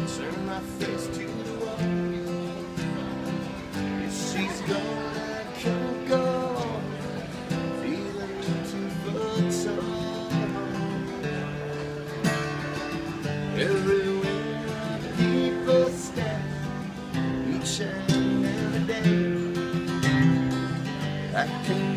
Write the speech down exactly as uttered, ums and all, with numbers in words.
turn my face to the wall. If she's gone, I can't go on, feeling too good so. Everywhere people stand, each and every day, I can